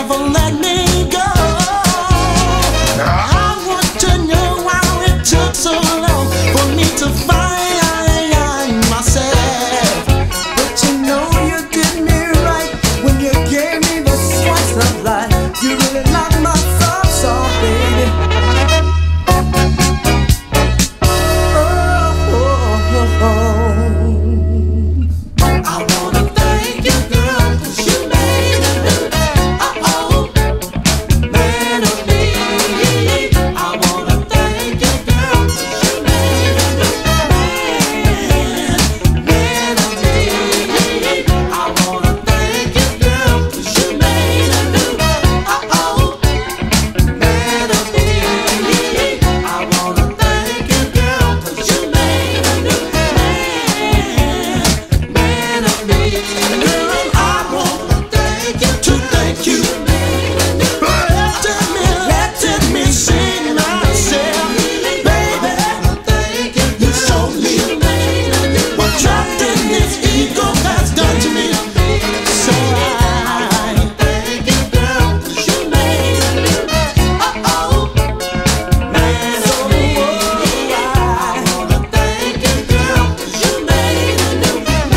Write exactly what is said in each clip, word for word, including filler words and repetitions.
never let me go. I want to know why it took so long for me to find myself. But you know you did me right when you gave me the slice of life. You really knocked my socks off, baby. Oh, oh, oh, oh. I wanna thank you, girl, 'cause you made a new, uh-oh, man of me. I wanna thank you, girl, 'cause you made a new man, man of me. I wanna thank you, girl, 'cause you made a new, uh-oh, man of me. I wanna thank you, girl, 'cause you made a new man, man of me. Girl, I wanna thank you, to thank you for letting me, letting me see myself, baby. You showed me what trapped in this ego has done to me. So I thank you, girl, 'cause you made a new, uh-oh, man of me. I wanna thank you, girl, 'cause you made a new man,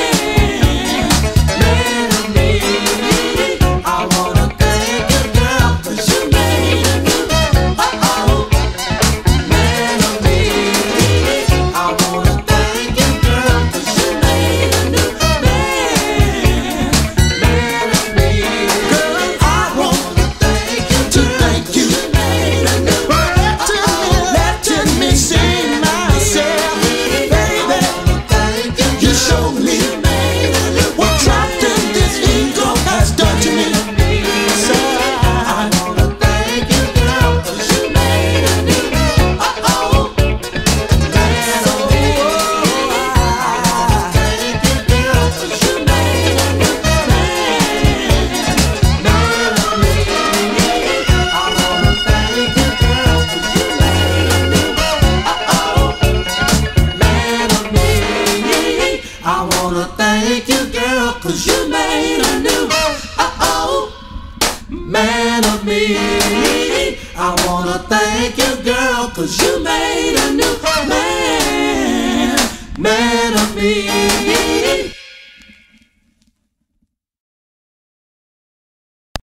man of me. I wanna thank you, girl, 'cause you made a new, uh-oh, man of me. I wanna thank you, girl, 'cause you made a new man, man of me. Girl, I wanna thank you, to thank you for letting me, letting me see myself, baby. You showed me what trapped in this ego has done to me. So I wanna thank you, girl, 'cause you made a new, uh-oh, man of me. I thank you, girl, 'cause you made a new man, man of me. I wanna thank you, girl, 'cause you made a new, uh-oh, man of me. I wanna thank you, girl, 'cause you made a new, uh-oh, man of me. I wanna thank you, girl, 'cause you made a new man, man of me.